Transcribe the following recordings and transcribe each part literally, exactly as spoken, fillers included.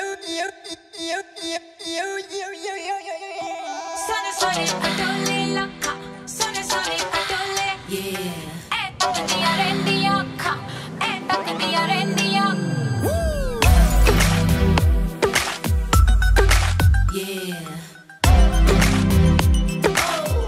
Sono soli patolle locca, sono soli patolle. Yeah. E tocca di rendi yocca, e tocca di rendi yocca. Yeah. Oh.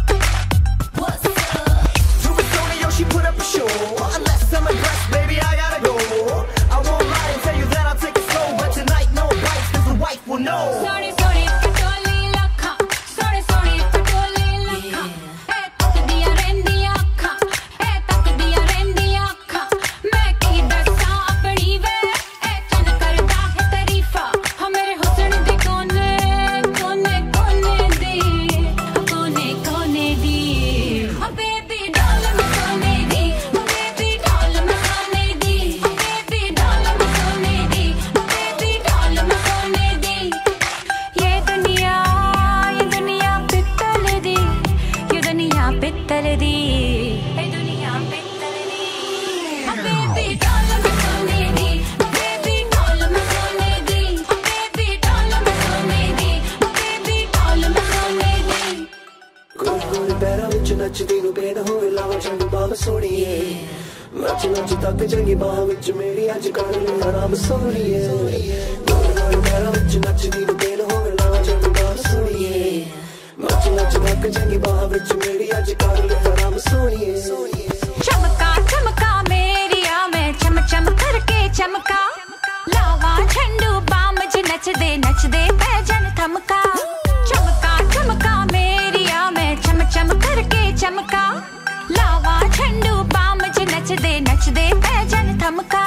What's up? Supersonic, she put up a show. Unless I'm aggressed, baby, I gotta go. I won't lie and tell you that I'll take it slow, but tonight no bites, cause the wife will know. Sorry, sorry, patolle locca, sorry, sorry, patolle locca. E tocca di rendi yocca, e tocca di rendi yocca. मैं की दसा अपनी वे, ए चन करता है तारीफा. हाँ मेरे हुस्न दे कोने, कोने, कोने दी, कोने, कोने दी. हाँ baby doll मैं सोने दी, हाँ baby doll मैं सोने दी, हाँ baby doll मैं सोने दी, हाँ baby doll मैं सोने दी. ये दुनिया, ये दुनिया पित्तल दी, ये दुनिया पित्तल दी, ये दुनिया पित्तल दी. हाँ baby doll मैं सोने दी, हाँ baby doll मैं सोने दी, हाँ baby doll मैं सोने दी, हाँ baby doll मैं सोने दी. गोरे गोरे पैरों विच नचदी नू बेन होवे लावा चंगी बाम सोहणीए. नच नच तक चंगी बाह विच मेरी अज कर ले आराम सोहणीए. गोरे गोरे पैरों विच नचदी नू बेन होवे लावा चंगी बाम सोहणीए. नच नच तक चंगी बाह विच मेरी अज कर ले आराम सोहणीए. चमका चमका मेरिया मैं चम चम करके चमका. लावा झंडू बाम ज नचदे नचदे पैजन थमका. चमका चमका मेरिया मैं चम चम करके चमका. लावा झंडू बाम ज नचदे नचदे पैजन थमका.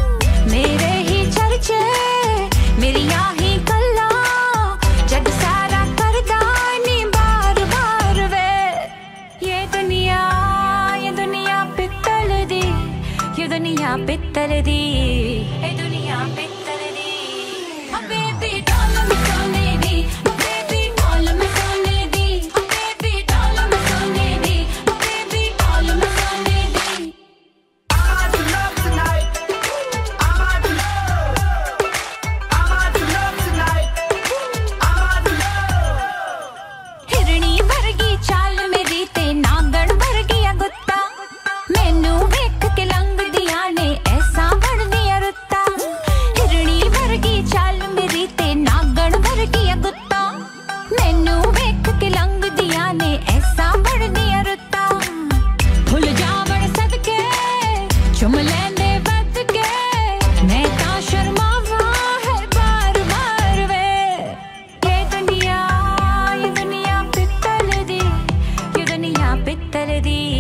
मेरे ही चर्चे मेरिया ही गल्ला जग सारा करदा नी बार बार वे. ये दुनिया, ये दुनिया पित्तल दी, ये दुनिया पित्तल दी, ये दुनिया पित्तल दी. हाँ baby doll मैं सोने दी, हाँ baby doll मैं सोने दी, हाँ baby doll मैं सोने दी, हाँ baby doll मैं सोने दी. I'm out to love tonight. I'm out to love. I'm out to love tonight. I'm out to love. हिरणी वर्गी चाल मेरी ते नागण वर्गी गुत्ता. मैनू वेख के लंघ दिया ने ऐसा बढ़दिया रुत्ता. हिरणी वर्गी चाल मेरी ते नागण वर्गी गुत्ता. मैनू वेख के लंघ दिया ने ऐसा बढ़दिया रुत्ता. भुल जावण सदके चुम लैंदे बद के. मैं तां शर्मावा है बार बार वे. ये दुनिया, ये दुनिया पित्तल दी, ये दुनिया पित्तल दी.